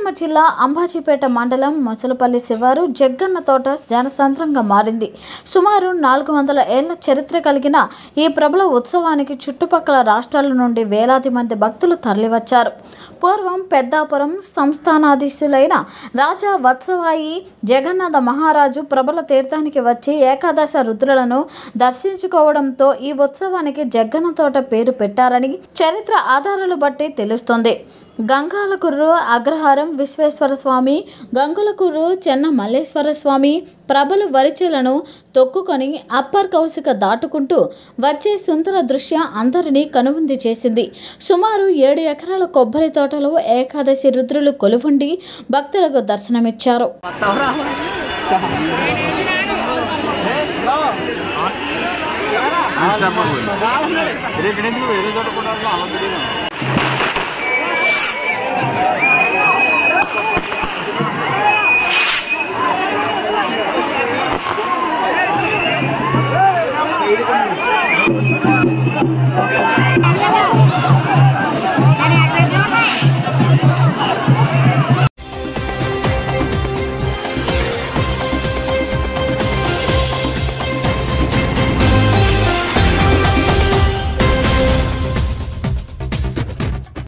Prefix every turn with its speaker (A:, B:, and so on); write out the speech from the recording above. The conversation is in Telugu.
A: కోనసీమ జిల్లా అంబాజీపేట మండలం మొసలపల్లి శివారు జగ్గన్న తోట జనసంద్రంగా మారింది. సుమారు 400 ఏళ్ల చరిత్ర కలిగిన ఈ ప్రబల ఉత్సవానికి చుట్టుపక్కల రాష్ట్రాల నుండి వేలాది మంది భక్తులు తరలివచ్చారు. పూర్వం పెద్దాపురం సంస్థానాధీశులైన రాజా వత్సవాయి జగన్నాథ మహారాజు ప్రబల తీర్థానికి వచ్చి ఏకాదశ రుద్రులను దర్శించుకోవడంతో ఈ ఉత్సవానికి జగ్గన్న తోట పేరు పెట్టారని చరిత్ర ఆధారాలు బట్టి తెలుస్తోంది. గంగాలకుర్రు అగ్రహారం విశ్వేశ్వర స్వామి, గంగులకుర్రు చెన్న మల్లేశ్వర స్వామి ప్రభలు వరిచేలను తొక్కుకొని అప్పర్ కౌశిక దాటుకుంటూ వచ్చే సుందర దృశ్య అందరినీ కనువిందు చేసింది. సుమారు 7 ఎకరాల కొబ్బరి తోటలో ఏకాదశి రుద్రులు కొలువుండి భక్తులకు దర్శనమిచ్చారు.